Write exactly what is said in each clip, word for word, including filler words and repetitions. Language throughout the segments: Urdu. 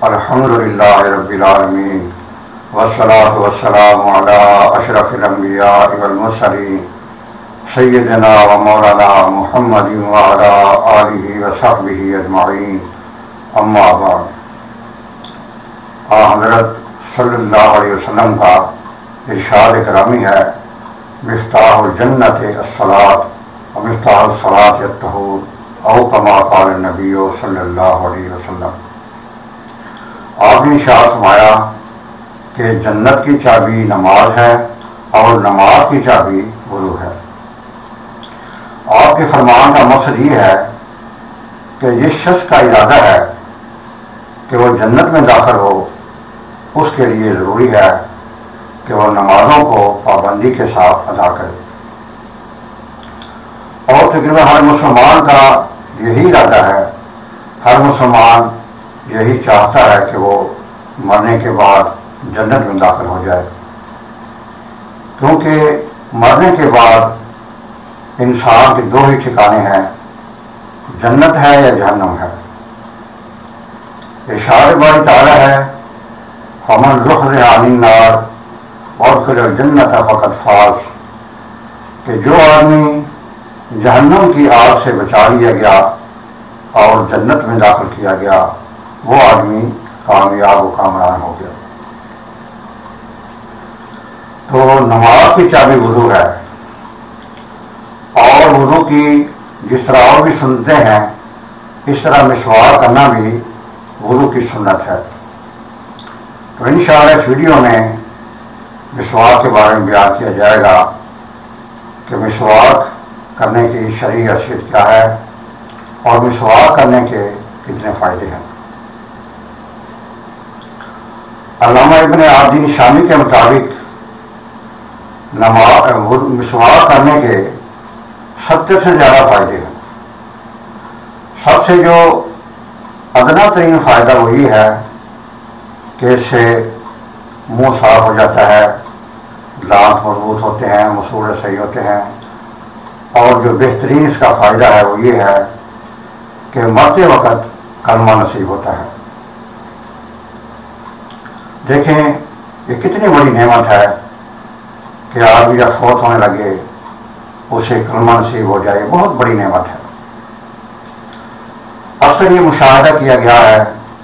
الحمد للہ رب العالمین والصلاة والسلام علی اشرف الانبیاء والمرسلین سیدنا و مولانا محمد وعلی آلہ وصحبہ اجمعین، اما بعد۔ آ حضرت صلی اللہ علیہ وسلم کا ارشاد کرامی ہے، مفتاح الجنت الصلاۃ و مفتاح الصلاۃ الطہور، او کما قال النبی صلی اللہ علیہ وسلم۔ آپ نے ارشاد فرمایا کہ جنت کی چابی نماز ہے اور نماز کی چابی وضو ہے۔ آپ کے فرمان کا مقصد یہ ہے کہ جس شخص کا ارادہ ہے کہ وہ جنت میں داخل ہو، اس کے لیے ضروری ہے کہ وہ نمازوں کو پابندی کے ساتھ ادا کرے، اور تقریباً ہر مسلمان کا یہی ارادہ ہے، ہر مسلمان یہی چاہتا ہے کہ وہ مرنے کے بعد جنت میں داخل ہو جائے، کیونکہ مرنے کے بعد انسان کے دو ہی ٹھکانے ہیں، جنت ہے یا جہنم ہے۔ ارشاد باری تعالی ہے، فمن زحزح عن النار وادخل الجنت فقد فاز، کہ جو آدمی جہنم کی آگ سے بچا لیا گیا اور جنت میں داخل کیا گیا، وہ آدمی کامیاب و کامران ہو گیا۔ تو نماز کی چابی وضو ہے، اور وضو کی جس طرح اور بھی سنتے ہیں، اس طرح مسواک کرنا بھی وضو کی سنت ہے۔ تو انشاءاللہ اس ویڈیو میں مسواک کے بارے میں بیان کیا جائے گا کہ مسواک کرنے کی شرعی حیثیت کیا ہے اور مسواک کرنے کے کتنے فائدے ہیں۔ علامہ ابن عابدین شامی کے مطابق مسواک کرنے کے ستر سے زیادہ فائدے ہیں۔ سب سے جو ادنا ترین فائدہ وہ یہ ہے کہ اس سے منہ صاف ہو جاتا ہے، دانت مضبوط ہوتے ہیں، مسوڑے صحیح ہوتے ہیں، اور جو بہترین اس کا فائدہ ہے وہ یہ ہے کہ مرتے وقت کلمہ نصیب ہوتا ہے۔ دیکھیں یہ کتنی بڑی نعمت ہے کہ آدمی جب فوت ہونے لگے اسے کلمہ نصیب ہو جائے، بہت بڑی نعمت ہے۔ اکثر یہ مشاہدہ کیا گیا ہے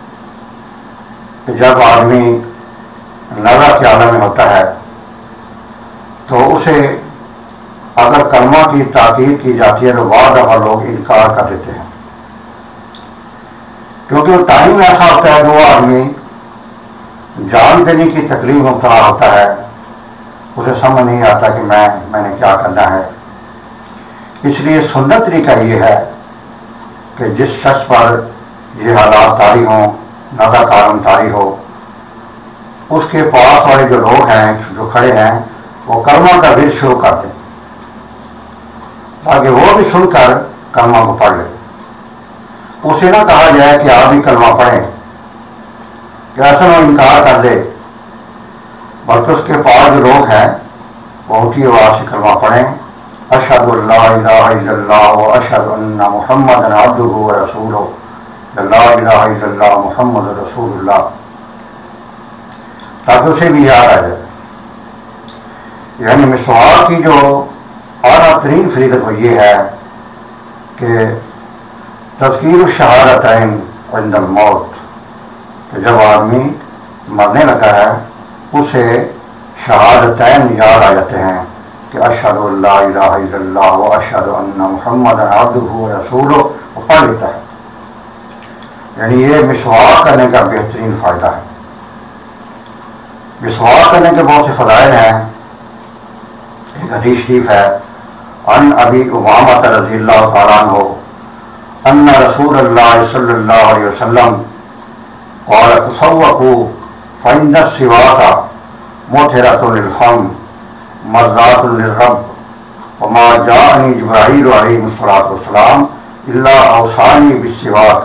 کہ جب آدمی نظر کے عالم میں ہوتا ہے تو اسے اگر کلمہ کی تاکید کی جاتی ہے تو بعض دفعہ لوگ انکار کر دیتے ہیں، کیونکہ وہ ٹائم ایسا ہوتا ہے کہ وہ آدمی جان دینے کی تکلیف مبتلا ہوتا ہے، اسے سمجھ نہیں آتا کہ میں میں نے کیا کرنا ہے۔ اس لیے سنت طریقہ یہ ہے کہ جس شخص پر یہ حالات طاری ہوں، نظر کارم طاری ہو، اس کے پاس والے جو لوگ ہیں جو کھڑے ہیں وہ کلمہ کا ورد شروع کر دیں، تاکہ وہ بھی سن کر کلمہ کو پڑھ لے۔ اسے نہ کہا جائے کہ آپ بھی کلمہ پڑھیں، کہ ایسا وہ انکار کر دے، بلکہ اس کے پاس جو لوگ ہیں وہ اونچی آواز سے کلمہ پڑھیں، اشہد ان لا الہ الا اللہ و اشہد ان محمد عبدہ و رسولہ، لا الہ الا اللہ محمد رسول اللہ، تاکہ اسے بھی یاد آ جائے۔ یعنی مسواک کی جو اعلیٰ ترین فضیلت وہ یہ ہے کہ تذکیر الشہادتین عند الموت، کہ جب آدمی مرنے لگا ہے اسے شہادتین یاد آ جاتے ہیں کہ اشہد ان لا الہ الا اللہ و اشہد ان محمد عبدہ و رسولہ، وہ پڑھ لیتا ہے۔ یعنی یہ مسواک کرنے کا بہترین فائدہ ہے۔ مسواک کرنے کے بہت سے فضائل ہیں۔ ایک حدیث شریف ہے، ان ابی امامہ رضی اللہ تعالیٰ عنہ ان رسول اللہ صلی اللہ علیہ وسلم قال تصوقوا فإن السواك مطهرة للفم مرضاة للرب وما جاءني جبرائيل عليه الصلاة والسلام إلا أوصاني بالسواك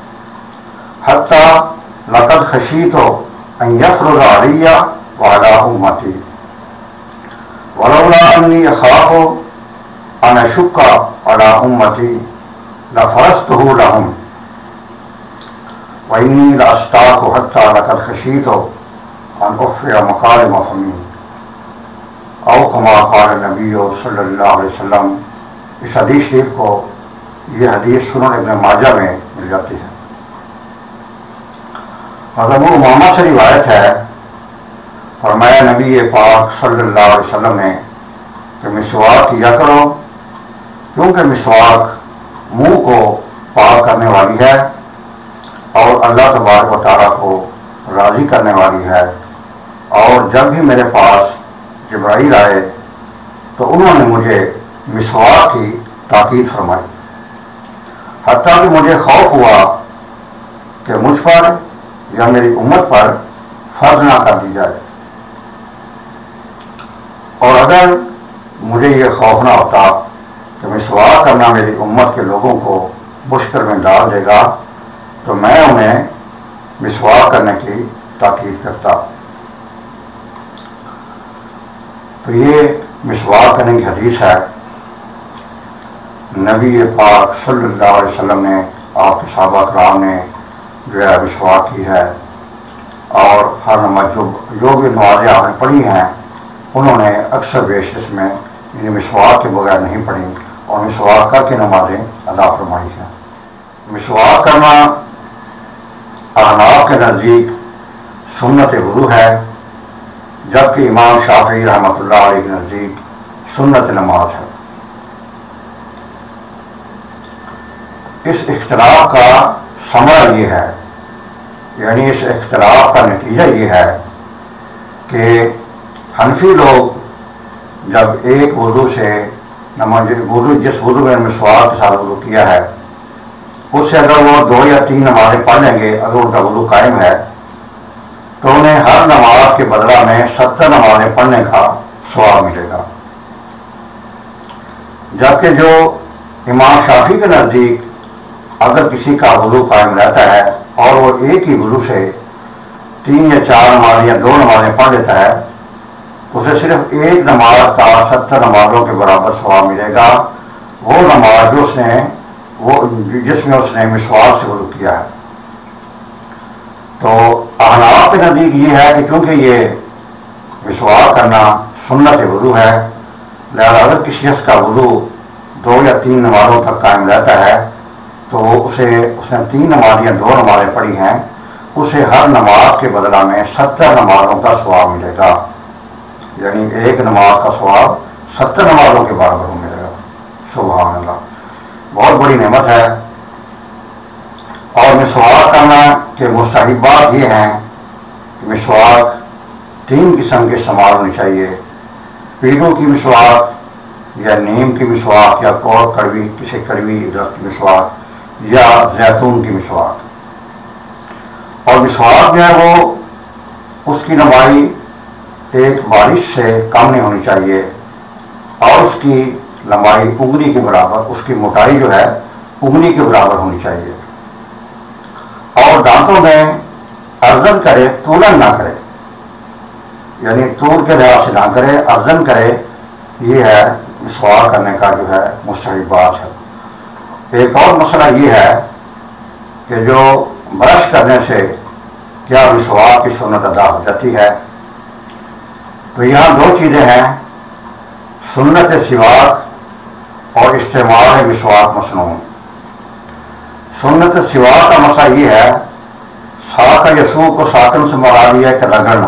حتى لقد خشيت أن يفرض علي وعلى أمتي ولولا أني أخاف أن أشق على أمتي لفرضته لهم فإني لأشتاق حتى لقد خشيت أن أخفي مكارم فمي أو كما قال النبی صلی اللہ علیہ وسلم۔ اس حدیث شریف کو یہ حدیث سنن ابن ماجہ میں مل جاتی ہے۔ حضرت ابو امامہ سے روایت ہے، فرمایا نبی پاک صلی اللہ علیہ وسلم نے کہ مسواک کیا کرو، کیونکہ مسواک منہ کو پاک کرنے والی ہے اور اللہ تبارک و تعالیٰ کو راضی کرنے والی ہے۔ اور جب بھی میرے پاس جبرائیل آئے تو انہوں نے مجھے مسواک کی تاکید فرمائی، حتیٰ کہ مجھے خوف ہوا کہ مجھ پر یا میری امت پر فرض نہ کر دی جائے، اور اگر مجھے یہ خوف نہ ہوتا کہ مسواک کرنا میری امت کے لوگوں کو مشکل میں ڈال دے گا تو میں انہیں مسواک کرنے کی تاکید کرتا۔ تو یہ مسواک کرنے کی حدیث ہے۔ نبی پاک صلی اللہ علیہ وسلم نے، آپ کے صحابہ کرام نے جو ہے مسواک کی ہے، اور ہر نماز جو جو بھی نمازیں آپ نے پڑھی ہیں انہوں نے اکثر بیش اس میں یعنی مسواک کے بغیر نہیں پڑھی اور مسواک کر کے نمازیں ادا فرمائی ہیں۔ مسواک کرنا احناف کے نزدیک سنت وضو ہے، جبکہ امام شافعی رحمۃ اللہ علیہ کے نزدیک سنت نماز ہے۔ اس اختلاف کا ثمرہ یہ ہے، یعنی اس اختلاف کا نتیجہ یہ ہے کہ حنفی لوگ جب ایک وضو سے نماز وضو جس وضو میں مسواک کے ساتھ وضو کیا ہے اس سے اگر وہ دو یا تین نمازیں پڑھ لیں گے، اگر ان کا وضو قائم ہے تو انہیں ہر نماز کے بدلہ میں ستر نمازیں پڑھنے کا ثواب ملے گا، جبکہ جو امام شافعی کے نزدیک اگر کسی کا وضو قائم رہتا ہے اور وہ ایک ہی وضو سے تین یا چار نماز یا دو نمازیں پڑھ لیتا ہے، اسے صرف ایک نماز کا ستر نمازوں کے برابر ثواب ملے گا، وہ نماز جو اس نے وہ جس میں اس نے مسواک سے وضو کیا ہے۔ تو احناف کے نزدیک یہ ہے کہ کیونکہ یہ مسواک کرنا سنت وضو ہے، لہذا اگر کسی شخص کا وضو دو یا تین نمازوں تک قائم رہتا ہے تو اسے اس نے تین نماز یا دو نمازیں پڑھی ہیں، اسے ہر نماز کے بدلہ میں ستر نمازوں کا ثواب ملے گا، یعنی ایک نماز کا ثواب ستر نمازوں کے برابر ملے گا۔ سبحان اللہ، بہت بڑی نعمت ہے۔ اور مسواک کرنا کے مستحبات یہ ہیں کہ مسواک تین قسم کے استعمال ہونی چاہیے، پیڑوں کی مسواک یا نیم کی مسواک یا اور کڑوی کسی کڑوی درخت کی مسواک یا زیتون کی مسواک۔ اور مسواک جو ہے وہ اس کی لمبائی ایک بارش سے کم نہیں ہونی چاہیے اور اس کی لمبائی انگلی کے برابر، اس کی موٹائی جو ہے انگلی کے برابر ہونی چاہیے، اور دانتوں میں ارزن کرے، طولن نہ کرے، یعنی طول کے لحاظ سے نہ کرے، ارزن کرے۔ یہ ہے مسواک کرنے کا جو ہے مستحبات ہے۔ ایک اور مسئلہ یہ ہے کہ جو برش کرنے سے کیا مسواک کی سنت ادا ہو جاتی ہے، تو یہاں دو چیزیں ہیں، سنت سواک اور استعمال مسواک مصنون۔ سنت سواک کا مسئلہ یہ ہے، ساک یسوع کو ساکن سے مراد یہ ہے کہ رگڑنا۔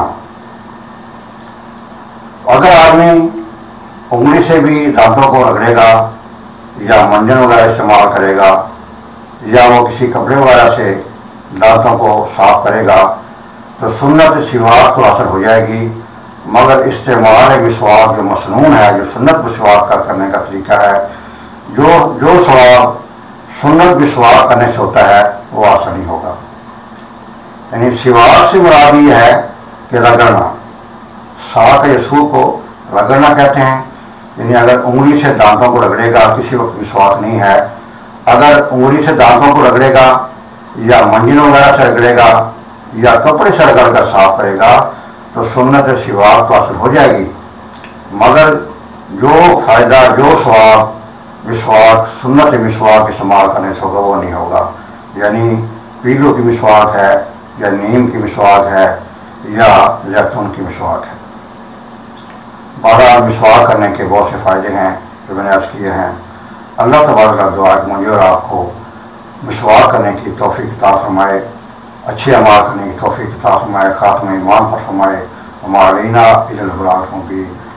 اگر آدمی انگلی سے بھی دانتوں کو رگڑے گا یا منجن وغیرہ استعمال کرے گا یا وہ کسی کپڑے وغیرہ سے دانتوں کو صاف کرے گا تو سنت سواک تو حاصل ہو جائے گی، مگر استعمال مسواک جو مسنون ہے، جو سنت مسواک کا کرنے کا طریقہ ہے، جو جو ثواب سنت مسواک کرنے سے ہوتا ہے وہ حاصل نہیں ہوگا۔ یعنی سواک سے مراد یہ ہے کہ رگڑنا، ساک یسوع کو رگڑنا کہتے ہیں، یعنی اگر انگلی سے دانتوں کو رگڑے گا کسی وقت مسواک نہیں ہے، اگر انگلی سے دانتوں کو رگڑے گا یا منجن وغیرہ سے رگڑے گا یا کپڑے سے رگڑ کر صاف کرے گا تو سنت سواک تو حاصل ہو جائے گی، مگر جو فائدہ جو ثواب مسواک سنت مسواک استعمال کرنے سے ہوگا وہ نہیں ہوگا۔ یعنی پیلو کی مسواک ہے یا نیم کی مسواک ہے یا زیتون کی مسواک ہے۔ بہرحال مسواک کرنے کے بہت سے فائدے ہیں جو میں نے عرض کیے ہیں۔ اللہ تبارک و تعالیٰ مجھے اور آپ کو مسواک کرنے کی توفیق عطا فرمائے، اچھے اعمال کرنے کی توفیق عطا فرمائے، خاتمہ ایمان پر فرمائے، وما علینا الا البلاغ المبین۔